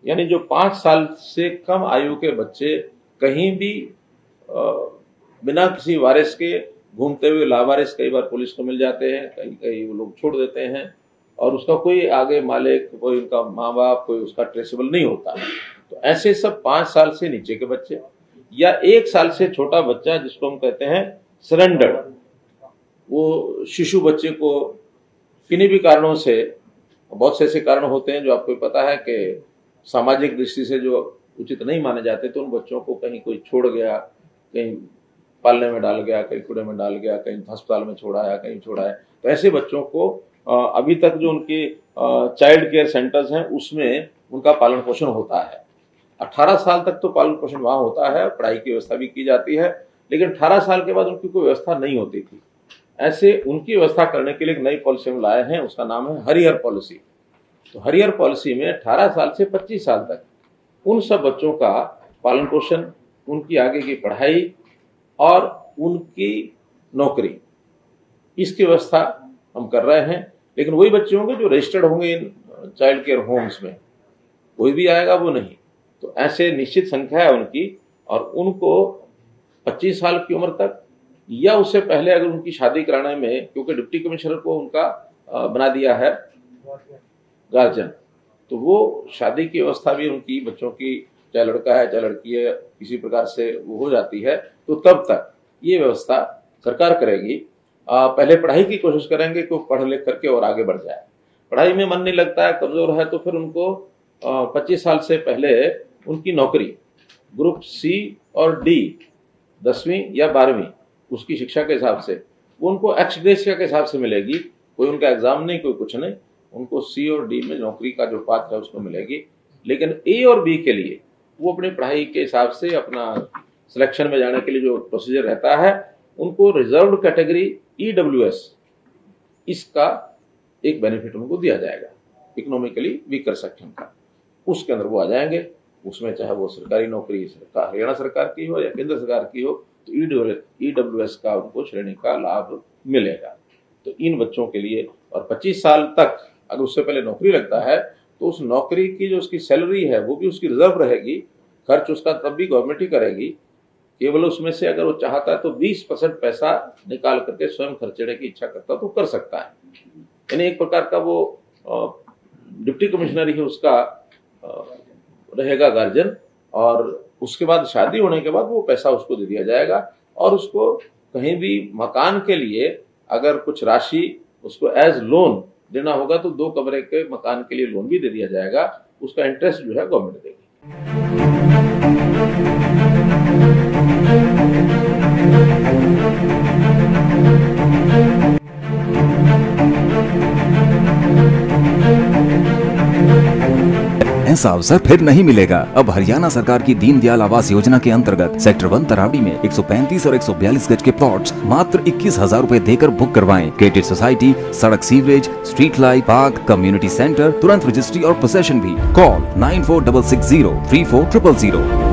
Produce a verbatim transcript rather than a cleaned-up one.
यानी जो पांच साल से कम आयु के बच्चे कहीं भी आ, बिना किसी वारिस के घूमते हुए लावारिस कई बार पुलिस को मिल जाते हैं, कहीं कहीं वो लोग छोड़ देते हैं और उसका कोई आगे मालिक, कोई उनका माँ बाप, कोई उसका ट्रेसेबल नहीं होता। तो ऐसे सब पांच साल से नीचे के बच्चे या एक साल से छोटा बच्चा जिसको हम कहते हैं सरेंडर्ड, वो शिशु बच्चे को किन्हीं भी कारणों से, बहुत से ऐसे कारण होते हैं जो आपको पता है कि सामाजिक दृष्टि से जो उचित नहीं माने जाते, तो उन बच्चों को कहीं कोई छोड़ गया, कहीं पालने में डाल गया, कहीं कूड़े में डाल गया, कहीं अस्पताल में छोड़ा है, कहीं छोड़ा है। तो ऐसे बच्चों को अभी तक जो उनके चाइल्ड केयर सेंटर्स हैं उसमें उनका पालन पोषण होता है। अठारह साल तक तो पालन पोषण वहां होता है, पढ़ाई की व्यवस्था भी की जाती है, लेकिन अठारह साल के बाद उनकी कोई व्यवस्था नहीं होती थी। ऐसे उनकी व्यवस्था करने के लिए एक नई पॉलिसी हम लाए हैं, उसका नाम है हरिहर पॉलिसी। तो हरिहर पॉलिसी में अठारह साल से पच्चीस साल तक उन सब बच्चों का पालन पोषण, उनकी आगे की पढ़ाई और उनकी नौकरी, इसकी व्यवस्था हम कर रहे हैं। लेकिन वही बच्चे होंगे जो रजिस्टर्ड होंगे इन चाइल्ड केयर होम्स में, कोई भी आएगा वो नहीं। तो ऐसे निश्चित संख्या है उनकी, और उनको पच्चीस साल की उम्र तक या उससे पहले अगर उनकी शादी कराने में, क्योंकि डिप्टी कमिश्नर को उनका बना दिया है गार्जियन, तो वो शादी की व्यवस्था भी उनकी बच्चों की, चाहे लड़का है चाहे लड़की है, किसी प्रकार से वो हो जाती है। तो तब तक ये व्यवस्था सरकार करेगी। आ, पहले पढ़ाई की कोशिश करेंगे कि वो पढ़ लिख करके और आगे बढ़ जाए। पढ़ाई में मन नहीं लगता है, कमजोर है, तो फिर उनको पच्चीस साल से पहले उनकी नौकरी ग्रुप सी और डी, दसवीं या बारहवीं उसकी शिक्षा के हिसाब से वो उनको एक्स ग्रेशिया के हिसाब से मिलेगी। कोई उनका एग्जाम नहीं, कोई कुछ नहीं, उनको सी और डी में नौकरी का जो पात्र है उसको मिलेगी। लेकिन ए और बी के लिए वो अपनी पढ़ाई के हिसाब से अपना सिलेक्शन में जाने के लिए जो प्रोसीजर रहता है, उनको reserved category E W S, इसका एक बेनिफिट उनको दिया जाएगा, इकोनॉमिकली वीकर सेक्शन का। उसके अंदर वो आ जाएंगे, उसमें चाहे वो सरकारी नौकरी सरकार हरियाणा सरकार की हो या केंद्र सरकार की हो, तो ई डब्ल्यू एस का उनको श्रेणी का लाभ मिलेगा। तो इन बच्चों के लिए, और पच्चीस साल तक अगर उससे पहले नौकरी लगता है तो उस नौकरी की जो उसकी सैलरी है वो भी उसकी रिजर्व रहेगी, खर्च उसका तब भी गवर्नमेंट ही करेगी। केवल उसमें से अगर वो चाहता है तो बीस परसेंट पैसा निकाल करके स्वयं खर्चने की इच्छा करता तो कर सकता है। यानी एक प्रकार का वो डिप्टी कमिश्नर ही उसका रहेगा गार्जियन, और उसके बाद शादी होने के बाद वो पैसा उसको दे दिया जाएगा। और उसको कहीं भी मकान के लिए अगर कुछ राशि उसको एज लोन देना होगा तो दो कमरे के मकान के लिए लोन भी दे दिया जाएगा, उसका इंटरेस्ट जो है गवर्नमेंट देगी। ऐसा अवसर फिर नहीं मिलेगा। अब हरियाणा सरकार की दीनदयाल आवास योजना के अंतर्गत सेक्टर वन तरावड़ी में एक सौ पैंतीस और एक सौ बयालीस गज के प्लॉट्स मात्र इक्कीस हजार रूपए देकर बुक करवाएं। क्रेडिट सोसाइटी, सड़क, sewerage, street light, park, community centre, तुरंत रजिस्ट्री और पोसेशन भी। Call nine four six six zero three four triple zero.